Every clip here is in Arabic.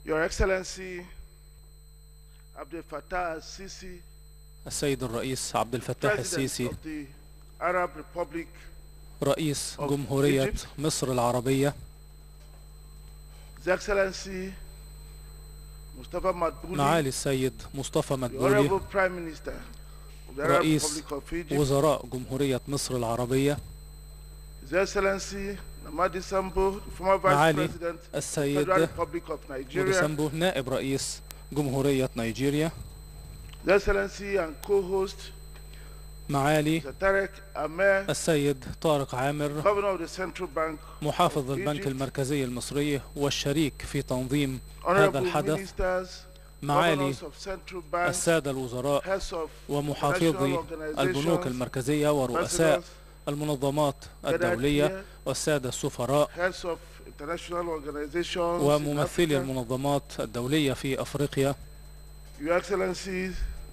Your Excellency Abdel Fattah al-Sisi, السيد الرئيس عبد الفتاح President السيسي of the Arab Republic رئيس of جمهورية Egypt, مصر العربية، His Excellency Mustafa Madbouli, معالي السيد مصطفى the مدبولي Honorable Prime Minister of the Arab رئيس Republic of Egypt, وزراء جمهورية مصر العربية، His Excellency Namadi Sambo, the former Vice معالي President of the السيد Federal Republic of Nigeria, موديسامبو نائب رئيس جمهورية نيجيريا، His Excellency and co-host معالي Mr. Tarek Amer, السيد طارق عامر Governor of the Central Bank محافظ of البنك Egypt, المركزي المصري والشريك في تنظيم هذا Honorable الحدث، Ministers, معالي Governors of Central Banks, السادة الوزراء Heads of ومحافظي international البنوك organizations, المركزية ورؤساء Ambassadors, المنظمات gathered الدولية here, والسادة السفراء Heads of international organizations in وممثلي Africa, المنظمات الدولية في أفريقيا، Your Excellencies,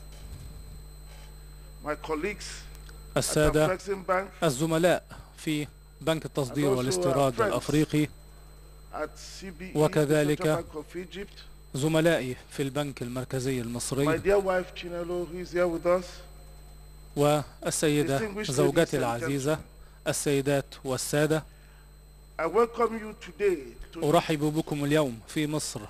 my colleagues at السادة Afrexim Bank, الزملاء في بنك التصدير and also والاستيراد friends الأفريقي، at CBE, the وكذلك Central Bank of Egypt, زملائي في البنك المركزي my المصري، dear wife Chinelo, who is here with us, والسيدة distinguished زوجتي ladies and العزيزة، gentlemen. السيدات والسادة، I welcome you today to أرحب بكم اليوم في مصر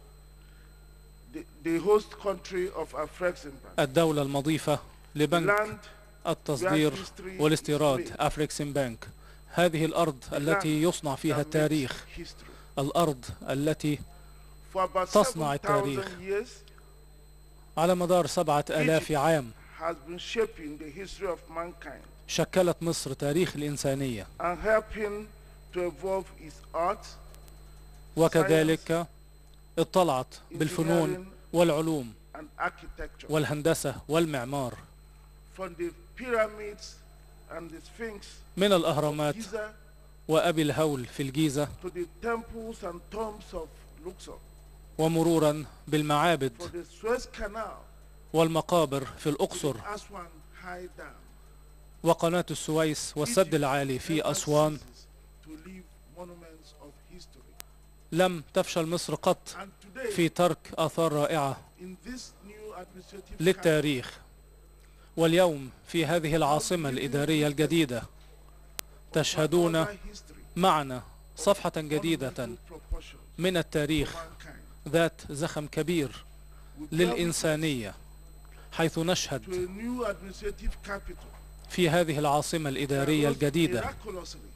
the host country of Afrexim Bank, الدولة المضيفة لبنك land التصدير والاستيراد أفريكسيم بانك. هذه الأرض التي يصنع فيها that التاريخ، makes history. الأرض التي For about تصنع 7,000 التاريخ. years, على مدار 7000 عام has been shaping the history of mankind شكلت مصر تاريخ الإنسانية، and helping to evolve its art, وكذلك اطلعت بالفنون والعلوم and architecture. والهندسة والمعمار، From the pyramids and the Sphinx من of الأهرامات Giza وأبي الهول في الجيزة، to the temples and tombs of Luxor, ومرورا بالمعابد for the Suez Canal, والمقابر في to الأقصر the Aswan High Dam. وقناة السويس والسد العالي في Never أسوان. ceases to leave monuments of history. لم تفشل مصر قط And today, في ترك آثار رائعة in this new administrative capital, للتاريخ. واليوم في هذه العاصمة الإدارية الجديدة تشهدون another history, معنا صفحة جديدة monumental proportions من for التاريخ mankind. ذات زخم كبير We delve للإنسانية، حيث to نشهد a new administrative capital في هذه العاصمة that الإدارية rose الجديدة miraculously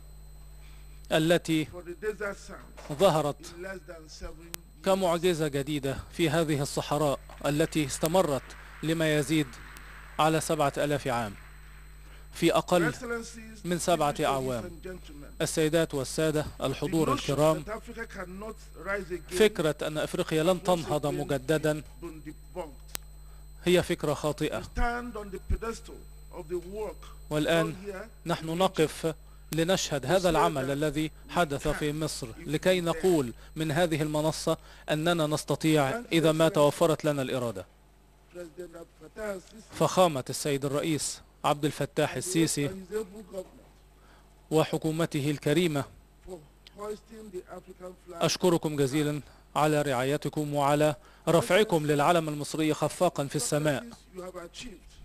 التي for the desert sands ظهرت in less than 7 years. كمعجزة جديدة في هذه الصحراء التي استمرت لما يزيد على 7000 عام في أقل Excellencies, من 7 distinguished ladies أعوام. and gentlemen, السيدات والسادة the الحضور notion الكرام، that Africa cannot rise again فكرة أن أفريقيا لن has once تنهض again مجددا been debunked. هي فكرة خاطئة. We stand on the pedestal of the work والآن done here نحن نقف لنشهد هذا العمل الذي حدث في مصر لكي نقول من هذه المنصة أننا نستطيع إذا ما توفرت لنا الإرادة. President Abdel Fattah al-Sisi فخامة السيد الرئيس عبد الفتاح السيسي and his able government وحكومته الكريمة، for hoisting the African flag أشكركم جزيلا على رعايتكم وعلى رفعكم للعلم المصري خفاقا في السماء، you have achieved,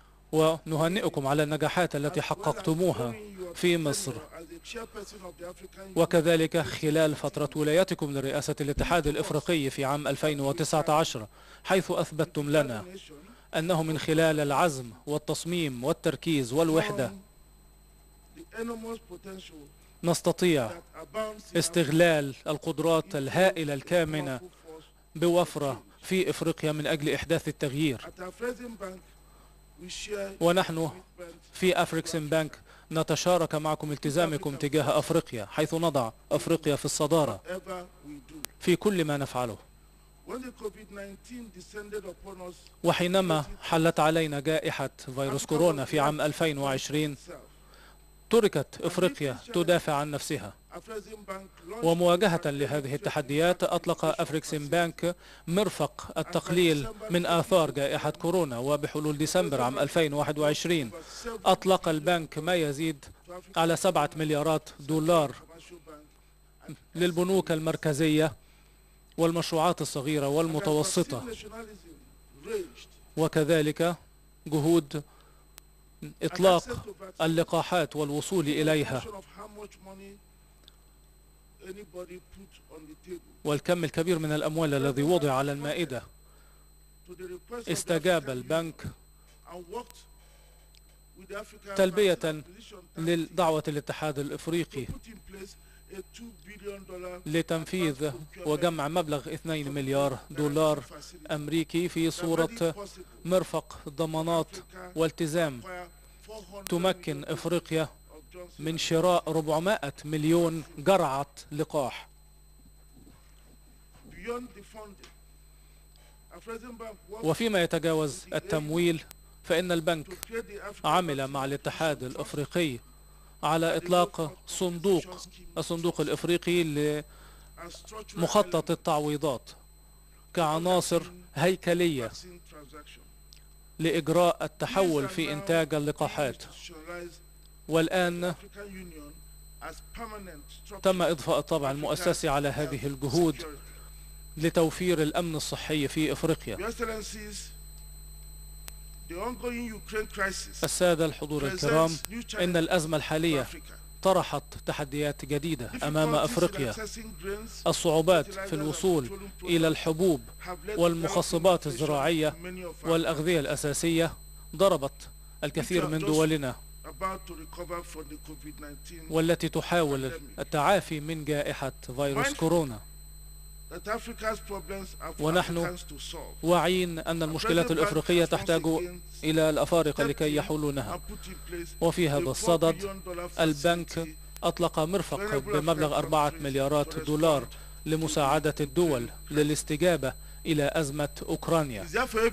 ونهنئكم على النجاحات التي حققتموها في مصر، as the chairperson of the African Union, وكذلك خلال فترة ولايتكم لرئاسة الاتحاد الإفريقي في عام 2019، حيث أثبتتم لنا nation أنه من خلال العزم والتصميم والتركيز والوحدة from the enormous potential نستطيع that abounds in استغلال القدرات الهائلة الكامنة powerful force. بوفرة في إفريقيا من أجل إحداث التغيير. At Afrexim Bank, we share ونحن commitment في أفريكسيم بانك نتشارك معكم التزامكم تجاه أفريقيا، حيث نضع أفريقيا في الصدارة whatever we do. في كل ما نفعله. When the COVID-19 descended upon us, وحينما حلت علينا جائحة فيروس كورونا في عام 2020 تركت إفريقيا تدافع عن نفسها. Afrexim Bank launched ومواجهة لهذه التحديات أطلق أفريكسيم بانك مرفق التقليل من آثار جائحة كورونا، وبحلول ديسمبر عام 2021 أطلق البنك ما يزيد على 7 مليارات دولار commercial bank للبنوك المركزية والمشروعات الصغيرة والمتوسطة، وكذلك جهود إطلاق اللقاحات والوصول إليها، والكم الكبير من الأموال الذي وضع على المائدة. استجاب البنك تلبية لدعوة الاتحاد الإفريقي لتنفيذ وجمع مبلغ 2 مليار دولار أمريكي في صورة مرفق ضمانات والتزام تمكن إفريقيا من شراء 400 مليون جرعة لقاح. وفيما يتجاوز التمويل، فإن البنك عمل مع الاتحاد الأفريقي على إطلاق الصندوق الإفريقي لمخطط التعويضات كعناصر هيكلية لإجراء التحول في إنتاج اللقاحات. والآن تم إضفاء الطابع المؤسسي على هذه الجهود لتوفير الأمن الصحي في إفريقيا. السادة الحضور الكرام، إن الأزمة الحالية طرحت تحديات جديدة أمام أفريقيا. الصعوبات في الوصول إلى الحبوب والمخصبات الزراعية والأغذية الأساسية ضربت الكثير من دولنا والتي تحاول التعافي من جائحة فيروس كورونا. ونحن واعين أن المشكلات الإفريقية تحتاج إلى الأفارقة لكي يحلونها. وفي هذا الصدد البنك أطلق مرفق بمبلغ 4 مليارات دولار لمساعدة الدول للاستجابة إلى أزمة أوكرانيا.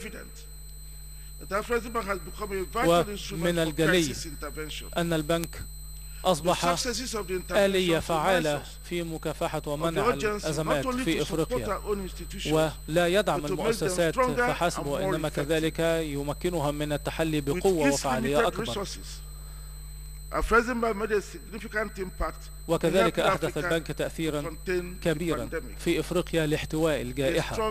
ومن الجلي أن البنك أصبح آلية فعالة في مكافحة ومنع الأزمات في إفريقيا، ولا يدعم المؤسسات فحسب، وإنما كذلك يمكنها من التحلي بقوة وفعالية أكبر. وكذلك أحدث البنك تأثيرا كبيرا في إفريقيا لاحتواء الجائحة،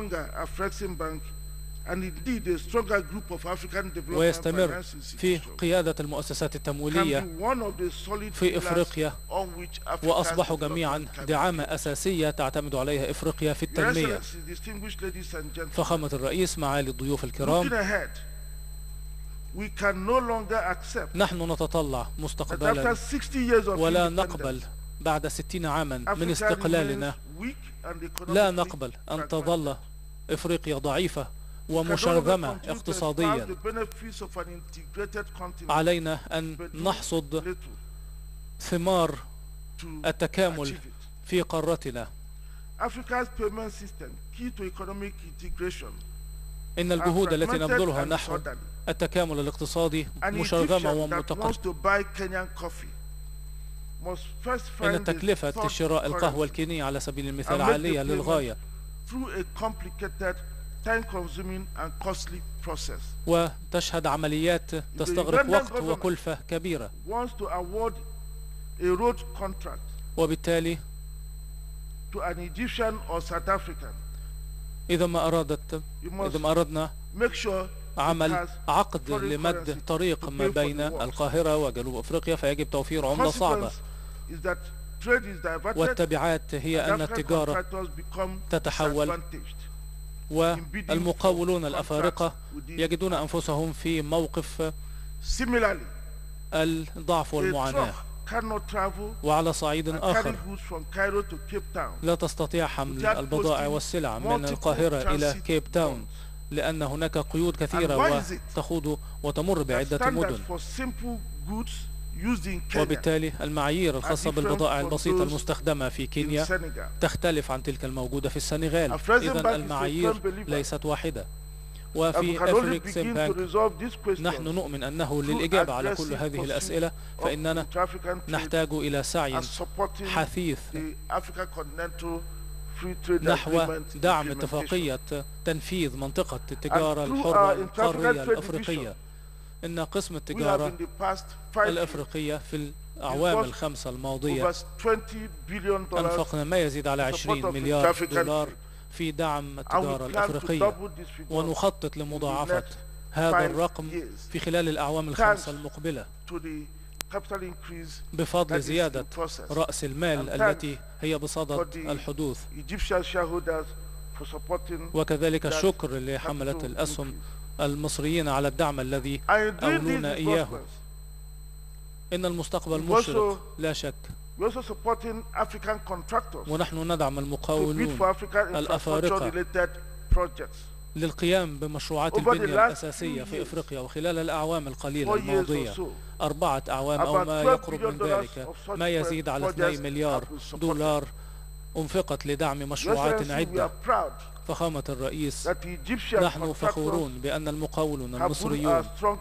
ويستمر في قيادة المؤسسات التمويلية في إفريقيا، وأصبحوا جميعا دعامة أساسية تعتمد عليها إفريقيا في التنمية. فخامة الرئيس، معالي الضيوف الكرام، نحن نتطلع مستقبلا ولا نقبل بعد 60 عاما من استقلالنا، لا نقبل أن تظل إفريقيا ضعيفة ومشرذمة اقتصاديا. علينا أن نحصد ثمار التكامل في قارتنا. إن الجهود التي نبذلها نحو التكامل الاقتصادي مشرذمة ومتقدمة. إن تكلفة شراء القهوة الكينية على سبيل المثال عالية للغاية، وتشهد عمليات تستغرق وقت وكلفة كبيرة. وبالتالي إذا ما أردنا عمل عقد لمد طريق ما بين القاهرة وجنوب أفريقيا، فيجب توفير عملة صعبة. والتبعات هي أن التجارة تتحول، والمقاولون الأفارقة يجدون أنفسهم في موقف الضعف والمعاناة. وعلى صعيد آخر، لا تستطيع حمل البضائع والسلع من القاهرة إلى كيب تاون، لأن هناك قيود كثيرة وتخوض وتمر بعدة مدن. وبالتالي المعايير الخاصة بالبضائع البسيطة المستخدمة في كينيا تختلف عن تلك الموجودة في السنغال. إذن المعايير ليست واحدة. وفي أفريكسيم بانك نحن نؤمن أنه للإجابة على كل هذه الأسئلة فإننا نحتاج إلى سعي حثيث نحو دعم اتفاقية تنفيذ منطقة التجارة الحرة القارية الأفريقية. إن قسم التجارة الأفريقية في الأعوام الخمسة الماضية أنفقنا ما يزيد على 20 مليار دولار في دعم التجارة الأفريقية، ونخطط لمضاعفة هذا الرقم في خلال الأعوام الخمسة المقبلة بفضل زيادة رأس المال التي هي بصدد الحدوث. وكذلك الشكر لحملة الأسهم المصريين على الدعم الذي أولونا إياه. إن المستقبل مشرق لا شك، ونحن ندعم المقاولون الأفارقة للقيام بمشروعات البنية الأساسية في إفريقيا. وخلال الأعوام القليلة الماضية 4 أعوام أو ما يقرب من ذلك، ما يزيد على 2 مليار دولار أنفقت لدعم مشروعات عدة. فخامة الرئيس، نحن فخورون بأن المقاولون المصريون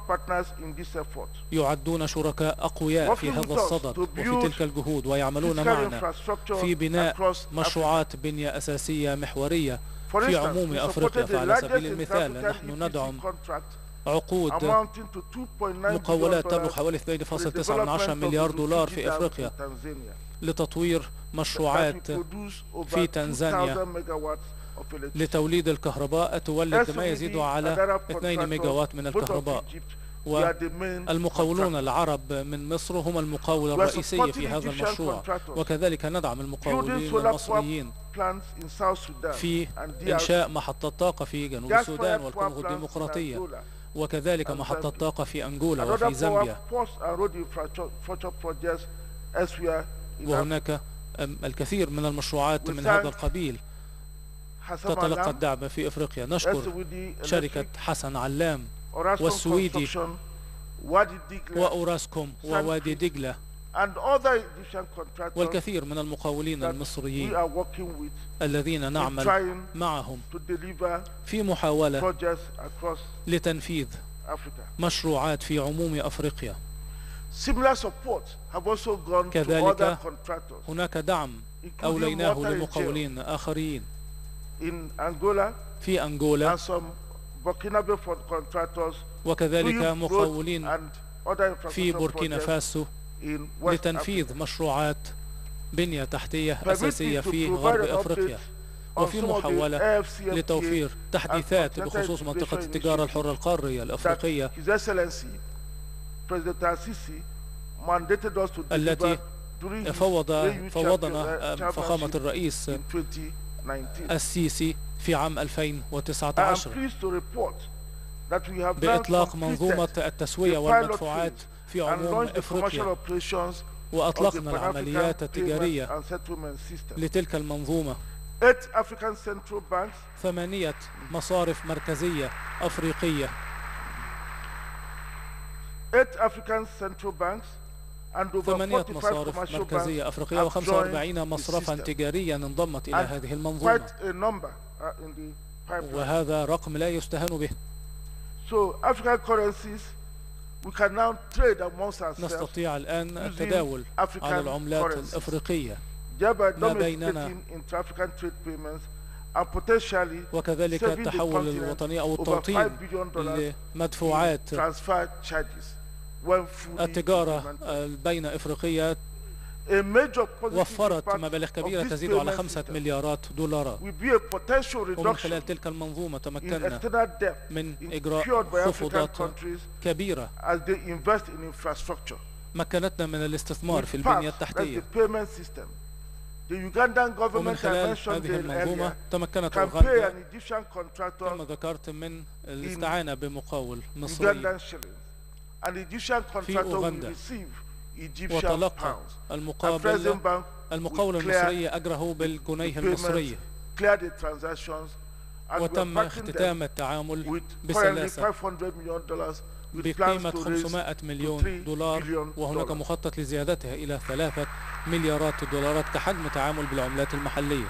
يعدون شركاء أقوياء في هذا الصدد وفي تلك الجهود، ويعملون معنا في بناء مشروعات بنية أساسية محورية في عموم أفريقيا. فعلى سبيل المثال، نحن ندعم عقود مقاولات تبلغ حوالي 2.9 مليار دولار في إفريقيا لتطوير مشروعات في تنزانيا لتوليد الكهرباء تولد ما يزيد على 2 ميجا وات من الكهرباء. والمقاولون العرب من مصر هم المقاول الرئيسي في هذا المشروع. وكذلك ندعم المقاولين المصريين في إنشاء محطة طاقة في جنوب السودان والكونغو الديمقراطية، وكذلك محطة طاقة في أنغولا وفي زامبيا. وهناك الكثير من المشروعات من هذا القبيل تتلقى الدعم في إفريقيا. نشكر شركة حسن علام والسويدي وأوراسكوم ووادي دجلة والكثير من المقاولين المصريين الذين نعمل معهم في محاولة لتنفيذ مشروعات في عموم أفريقيا. كذلك هناك دعم أوليناه لمقاولين آخرين في أنغولا، وكذلك مقاولين في بوركينا فاسو لتنفيذ مشروعات بنية تحتية أساسية في غرب أفريقيا، وفي محاولة لتوفير تحديثات بخصوص منطقة التجارة الحرة القارية الأفريقية التي فوضنا فخامة الرئيس السيسي في عام 2019 بإطلاق منظومة التسوية والمدفوعات في عموم إفريقيا. وأطلقنا العمليات التجارية لتلك المنظومة. 8 مصارف مركزية أفريقية، 8 مصارف مركزية أفريقية و45 مصرفا تجاريا انضمت إلى هذه المنظومة، وهذا رقم لا يستهان به. نستطيع الآن التداول على العملات الأفريقية ما بيننا، وكذلك التحول الوطني أو التوطين لمدفوعات التجارة بين إفريقيا وفرت مبالغ كبيرة تزيد على 5 مليارات دولارات. ومن خلال تلك المنظومة تمكنا من إجراء خفوضات كبيرة مكنتنا من الاستثمار في البنية التحتية. ومن خلال هذه المنظومة تمكنت أوغندا كما ذكرت من الاستعانة بمقاول مصري في أوغندا، وتلقى المقاول المصري أجره بالجنيه المصري، وتم اختتام التعامل بسلاسة بقيمة 500 مليون دولار، وهناك مخطط لزيادتها إلى 3 مليارات دولارات كحجم تعامل بالعملات المحلية.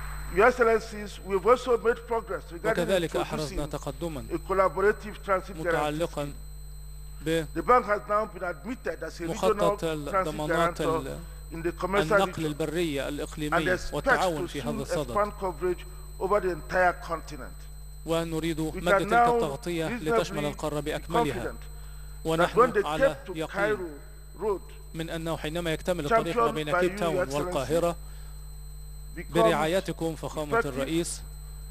وكذلك أحرزنا تقدما متعلقا بمخطط ضمانات النقل البري الإقليمي والتعاون في هذا الصدد، ونريد مد تلك التغطية لتشمل القارة بأكملها. ونحن على يقين من أنه حينما يكتمل الطريق ما بين كيب تاون والقاهرة برعايتكم فخامة الرئيس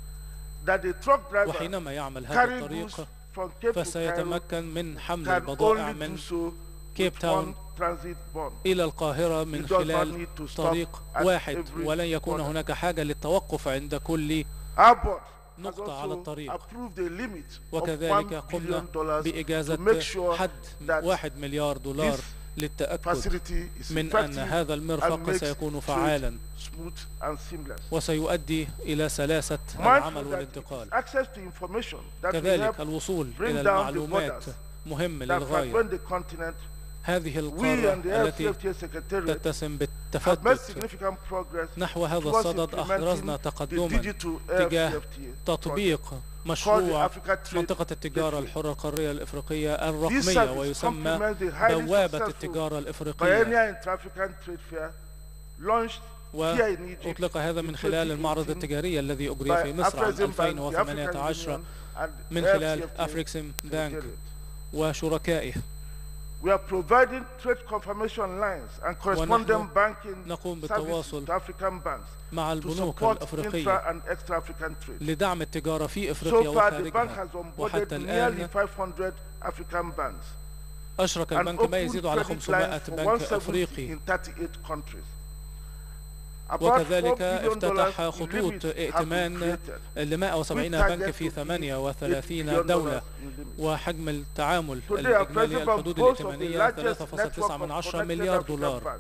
that the truck driver وحينما يعمل هذا carry الطريق goods from Cape to Cairo فسيتمكن من حمل can البضائع only من do so كيب with تاون one transit bond. إلى القاهرة You من does not خلال need to stop طريق at واحد، every ولن يكون border. هناك حاجة للتوقف عند كل Our board has نقطة على also الطريق. approved a limit of وكذلك $1 قمنا billion to بإجازة make sure حد that 1 مليار دولار this للتأكد facility is من أن effective هذا and المرفق makes سيكون trade فعالا smooth and seamless. وسيؤدي إلى سلاسة Mindful العمل that والانتقال. access to information that will كذلك help الوصول bring إلى down the المعلومات borders مهم that للغاية. fragment the continent. هذه We القارة and the التي FCFTA Secretariat تتسم have made بالتفتت significant progress نحو هذا towards الصدد. أحرزنا implementing the تقدما digital تجاه FCFTA تطبيق called the مشروع Africa Trade منطقة التجارة Gateway. الحرة القارية الإفريقية This الرقمية، service ويسمى complements the highly بوابة successful التجارة الإفريقية، Biennial Inter-African Trade Fair launched here in Egypt وأطلق هذا من in خلال المعرض 2018 التجاري الذي أجري في by مصر عام Afrexim Bank, the African 2018 Union, and من خلال FCFTA أفريكسيم بانك Secretariat. وشركائه. We are providing trade confirmation lines and correspondent banking نقوم services بالتواصل to African banks مع to البنوك support الأفريقية intra and extra African trade. لدعم التجارة في إفريقيا So far, the bank وخارجها. has onboarded وحتى nearly الآن 500 African banks أشرك and البنك ما opened يزيد على credit 500 lines for بنك 170 أفريقي. in 38 countries. وكذلك افتتح خطوط ائتمان ل 170 بنك في 38 دولة، وحجم التعامل الإجمالي الحدود الائتمانية 3.9 مليار دولار.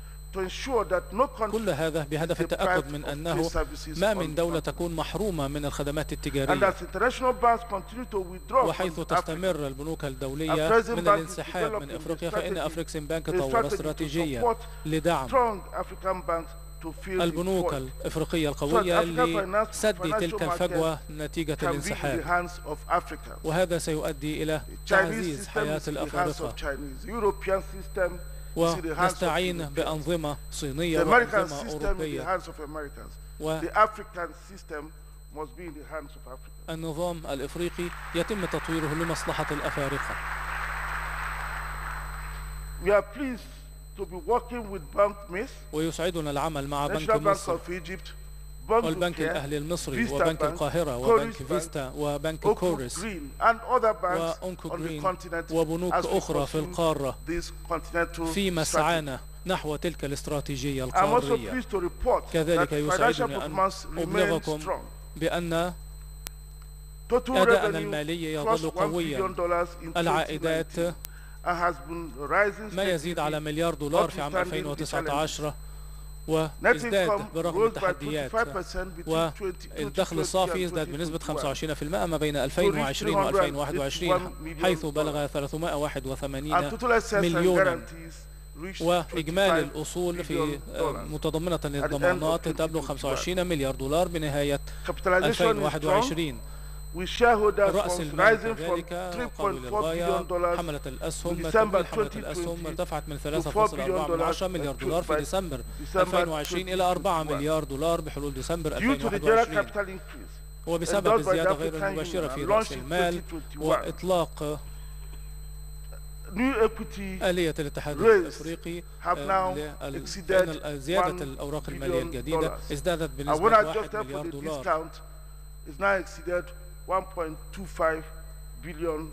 كل هذا بهدف التأكد من أنه ما من دولة تكون محرومة من الخدمات التجارية. وحيث تستمر البنوك الدولية من الانسحاب من أفريقيا، فإن أفريكسيم بانك طور استراتيجية لدعم البنوك الإفريقية القوية لسد تلك الفجوة نتيجة الانسحاب، وهذا سيؤدي إلى تعزيز حياة الأفارقة. ونستعين بأنظمة صينية وأنظمة أوروبية، والنظام الإفريقي يتم تطويره لمصلحة الأفارقة. ويسعدنا العمل مع بنك مصر والبنك الأهلي المصري وبنك القاهرة وبنك فيستا وبنك كورس وأونكو جرين وبنوك أخرى في القارة في مسعانا نحو تلك الاستراتيجية القارية. كذلك يسعدني أن أبلغكم بأن أداءنا المالي يظل قويا. العائدات ما يزيد على مليار دولار في عام 2019، وازداد برغم التحديات، والدخل الصافي ازداد بنسبة 25% ما بين 2020 و 2021 حيث بلغ 381 مليونا، وإجمالي الأصول في متضمنة للضمانات تبلغ 25 مليار دولار بنهاية 2021. رأس المال كذلك قوي للغاية. حملة الأسهم تمويل حملة الأسهم ارتفعت من 3.4 مليار دولار في ديسمبر 2020 إلى 4 مليار دولار بحلول ديسمبر 2021، وبسبب الزيادة غير المباشرة في رأس المال وإطلاق آلية الاتحاد الأفريقي لأن زيادة الأوراق المالية الجديدة ازدادت بنسبة 1 مليار دولار. $1.25 billion.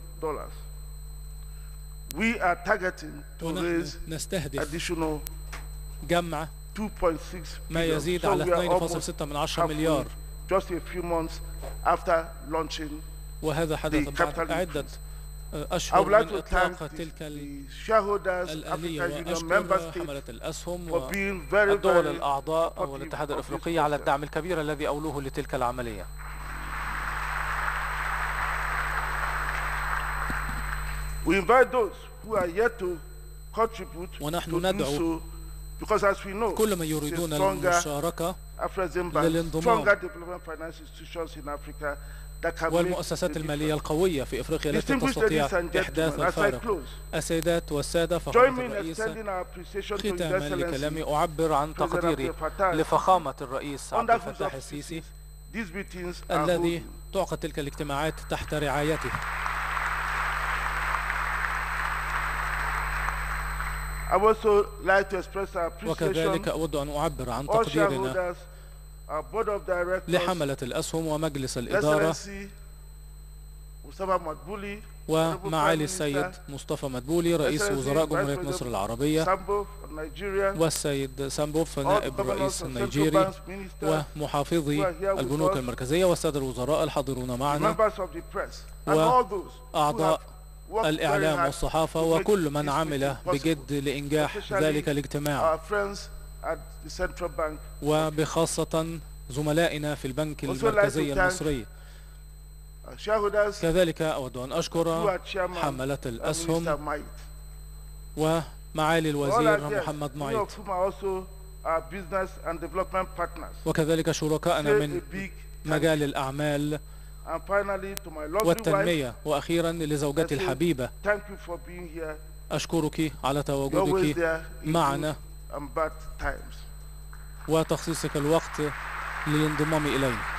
We are targeting to raise additional جمع 2.6 ما يزيد على 2.6 مليار just a few months after launching. وهذا حدث بعد عدة أشهر من إطلاق تلك الآلية. وأشكر حملة الأسهم والدول الأعضاء والاتحاد الأفريقي على الدعم الكبير الذي أولوه لتلك العملية. We invite those who are yet to contribute ونحن to do ندعو so, because as we know, كل من يريدون المشاركة للانضمام والمؤسسات المالية القوية في أفريقيا التي تستطيع إحداث الفارق. السيدات والسادة، فخامة الرئيس، ختاما لكلامي أعبر عن تقديري لفخامة الرئيس عبد الفتاح السيسي الذي تعقد تلك الاجتماعات تحت رعايته. وكذلك أود أن أعبر عن تقديرنا our board of directors, لحملة الأسهم ومجلس الإدارة Mustafa Madbuli, ومعالي السيد مصطفى مدبولي رئيس وزراء جمهورية مصر العربية، والسيد سامبوف نائب الرئيس النيجيري، ومحافظي البنوك المركزية، والسادة الوزراء الحاضرون معنا، وأعضاء الإعلام والصحافة، وكل من عمل بجد لإنجاح ذلك الاجتماع، وبخاصة زملائنا في البنك المركزي المصري. كذلك أود أن أشكر حملة الأسهم ومعالي الوزير محمد معيط، وكذلك شركائنا من مجال الأعمال والتنمية، وأخيرا لزوجتي الحبيبة، أشكرك على تواجدك معنا وتخصيصك الوقت للانضمام إلينا.